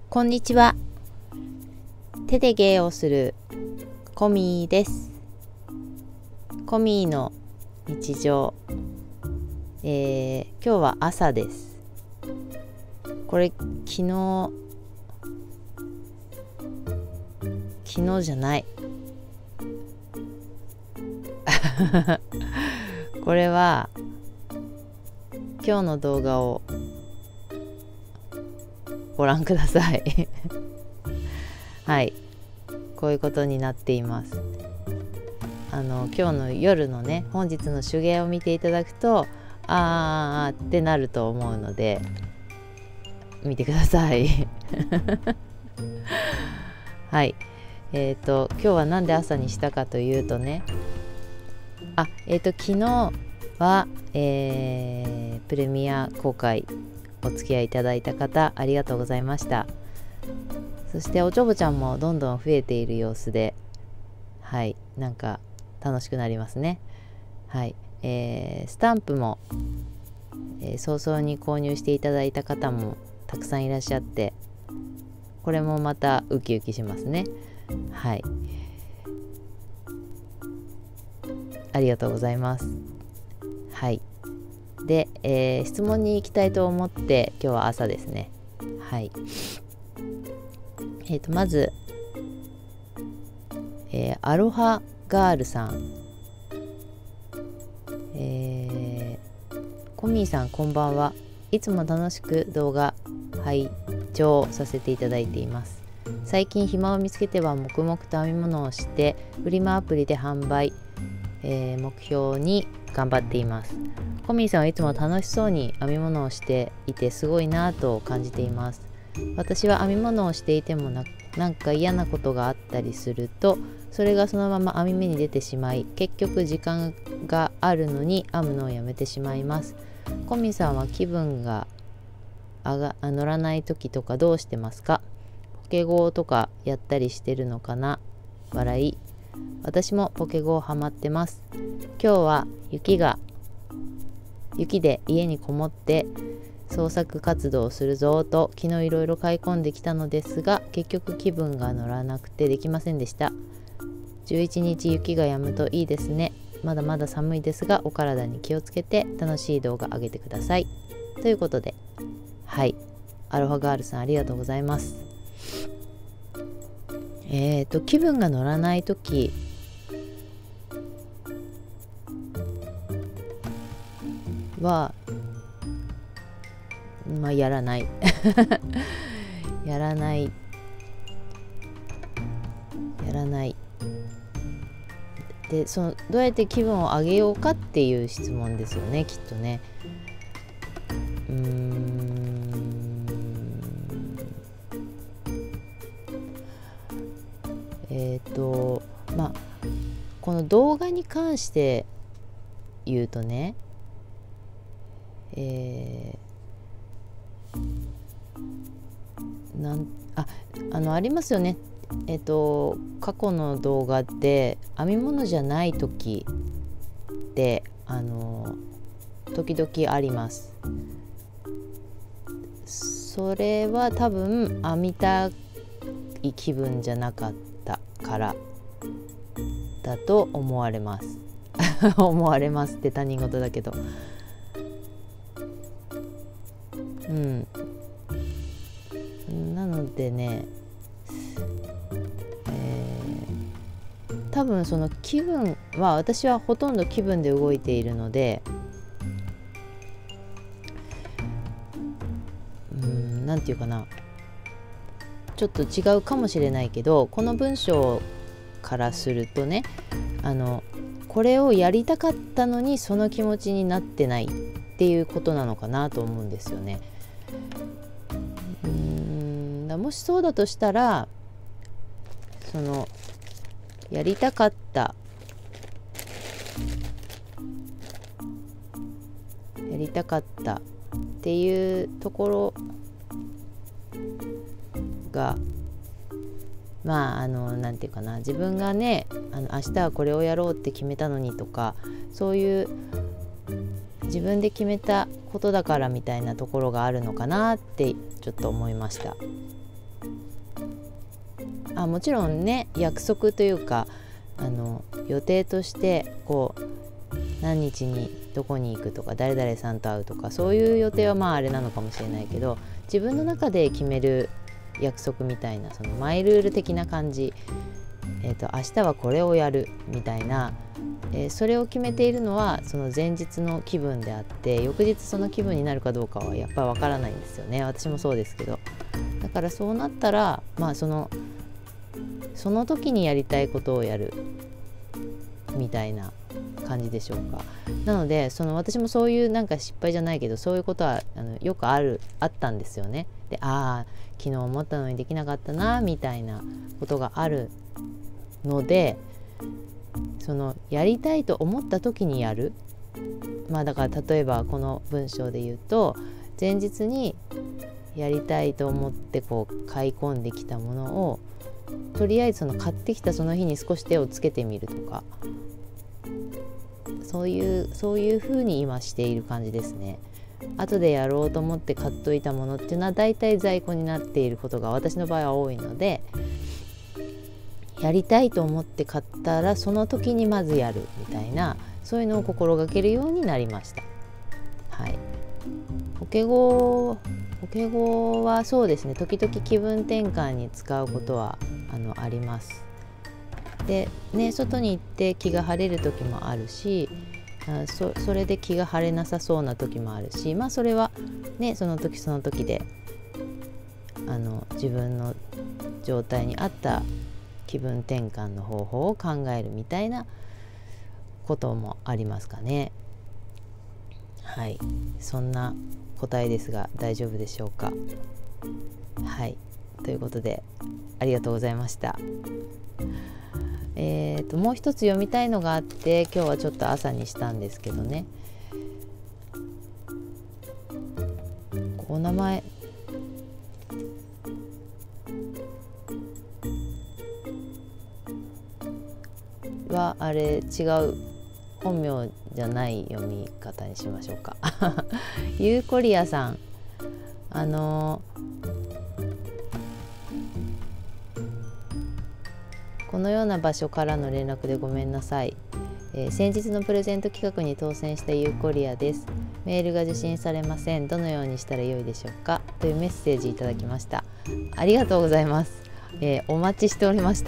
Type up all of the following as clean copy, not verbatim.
こんにちは。手で芸をするコミーです。コミーの日常、今日は朝です。これ昨日じゃないこれは今日の動画をご覧くださいはい、こういうことになっています。今日の夜のね、本日の手芸を見ていただくとあーってなると思うので見てくださいはい、今日はなんで朝にしたかというとね、昨日は、プレミア公開お付き合いいただいた方ありがとうございました。そしておちょぼちゃんもどんどん増えている様子で、はい、なんか楽しくなりますね。はい、スタンプも、早々に購入していただいた方もたくさんいらっしゃって、これもまたウキウキしますね。はい、ありがとうございます。はい、で、質問に行きたいと思って今日は朝ですね。はい、まず、アロハガールさん、コミーさんこんばんは。いつも楽しく動画拝聴させていただいています。最近暇を見つけては黙々と編み物をしてフリマアプリで販売、目標に頑張っています。コミーさんはいつも楽しそうに編み物をしていてすごいなぁと感じています。私は編み物をしていてもなんか嫌なことがあったりするとそれがそのまま編み目に出てしまい、結局時間があるのに編むのをやめてしまいます。コミさんは気分が乗らない時とかどうしてますか？ポケゴーとかやったりしてるのかな？笑い。私もポケゴーハマってます。今日は雪で家にこもって創作活動をするぞと昨日いろいろ買い込んできたのですが、結局気分が乗らなくてできませんでした。11日雪が止むといいですね。まだまだ寒いですがお体に気をつけて楽しい動画上げてください。ということで、はい、アロハガールさんありがとうございます。気分が乗らないときはやらないやらないで、どうやって気分を上げようかっていう質問ですよね、きっとね。この動画に関して言うとね、ありますよね。過去の動画で編み物じゃない時って時々あります。それは多分編みたい気分じゃなかったからだと思われます思われますって他人事だけど、なのでね、多分その気分は私はほとんど気分で動いているので、なんていうかな、ちょっと違うかもしれないけど、この文章からするとね、これをやりたかったのにその気持ちになってないっていうことなのかなと思うんですよね。もしそうだとしたら、そのやりたかったっていうところがなんていうかな、自分がね明日はこれをやろうって決めたのにとか、そういう自分で決めたことだからみたいなところがあるのかなってちょっと思いました。 もちろんね、約束というか予定としてこう何日にどこに行くとか誰々さんと会うとか、そういう予定はあれなのかもしれないけど、自分の中で決める約束みたいな、そのマイルール的な感じ、明日はこれをやるみたいな、それを決めているのはその前日の気分であって、翌日その気分になるかどうかはやっぱりわからないんですよね。私もそうですけど、だからそうなったらその時にやりたいことをやるみたいな感じでしょうか。なので私もそういうなんか失敗じゃないけど、そういうことはよくあったんですよね。で昨日思ったのにできなかったなみたいなことがあるので、やりたいと思った時にやる。だから例えばこの文章で言うと、前日にやりたいと思ってこう買い込んできたものをとりあえず買ってきたその日に少し手をつけてみるとか、そういう風に今している感じですね。後でやろうと思って買っといたものっていうのはだいたい在庫になっていることが私の場合は多いので、やりたいと思って買ったらその時にまずやるみたいな、そういうのを心がけるようになりました。はい。法華語はそうですね、時々気分転換に使うことはあります。でね、外に行って気が晴れる時もあるし、それで気が晴れなさそうな時もあるし、それはね、その時その時で自分の状態に合った気分転換の方法を考えるみたいなこともありますかね。はい、そんな答えですが大丈夫でしょうか。はい、ということでありがとうございました。もう一つ読みたいのがあって、今日はちょっと朝にしたんですけどね、お名前はあれ違う、本名じゃない読み方にしましょうかユーコリアさん、このような場所からの連絡でごめんなさい。先日のプレゼント企画に当選したユーコリアです。メールが受信されません。どのようにしたらよいでしょうか、というメッセージいただきました。ありがとうございます。お待ちしておりました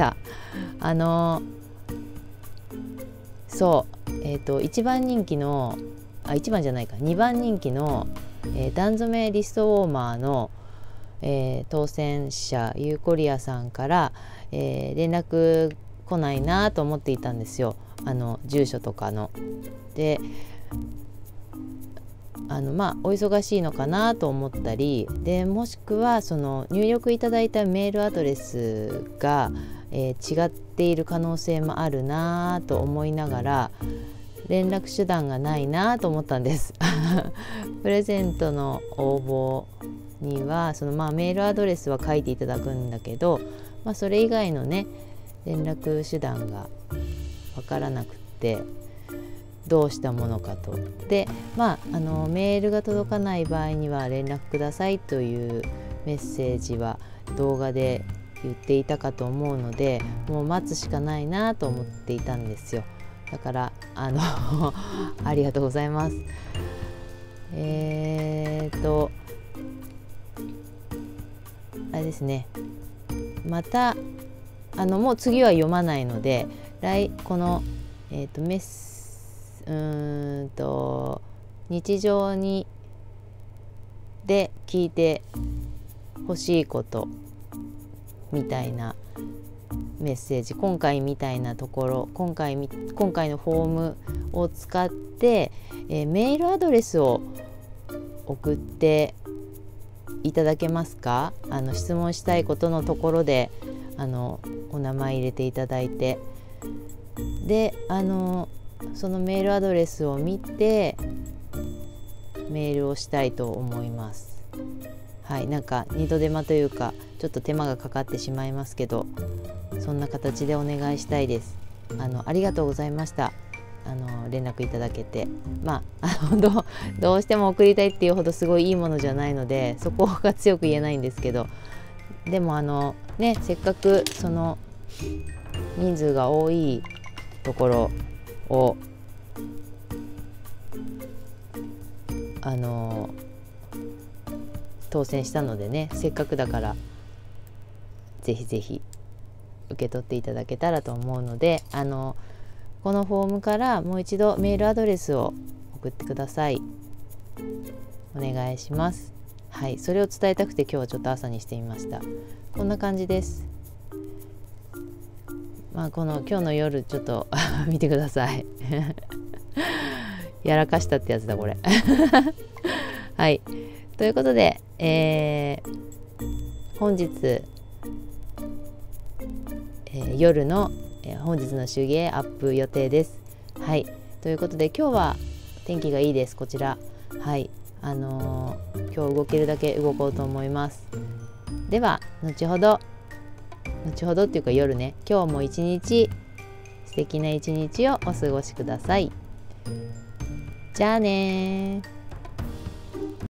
。1番人気の1番じゃないか2番人気の、段染めリストウォーマーの、当選者ユーコリアさんから、連絡来ないなと思っていたんですよ。住所とかの。でお忙しいのかなと思ったりで、もしくは入力いただいたメールアドレスが、違っている可能性もあるなと思いながら、連絡手段がないなと思ったんですプレゼントの応募にはメールアドレスは書いていただくんだけど、それ以外のね連絡手段がわからなくて、どうしたものかと。でメールが届かない場合には連絡くださいというメッセージは動画で言っていたかと思うので、もう待つしかないなと思っていたんですよ。だからありがとうございます。あれですね、またもう次は読まないので、この日常にで聞いてほしいことみたいなメッセージ、今回みたいなところ、今回のフォームを使って、メールアドレスを送っていただけますか。質問したいことのところでお名前入れていただいて、でそのメールアドレスを見てメールをしたいと思います。はい、なんか二度手間というかちょっと手間がかかってしまいますけど、そんな形でお願いしたいです。ありがとうございました。連絡いただけて、どうしても送りたいっていうほどすごいいいものじゃないので、そこが強く言えないんですけど、でもね、せっかくその人数が多いところを当選したのでね、せっかくだからぜひぜひ受け取っていただけたらと思うので、このフォームからもう一度メールアドレスを送ってください。お願いします。はい、それを伝えたくて今日はちょっと朝にしてみました。こんな感じです。この今日の夜ちょっと見てくださいやらかしたってやつだこれはい、ということで、本日、夜の、本日の手芸アップ予定です。はい、ということで今日は天気がいいです。こちら、はい、今日動けるだけ動こうと思います。では後ほどっていうか夜ね、今日も一日素敵な一日をお過ごしください。じゃあねー。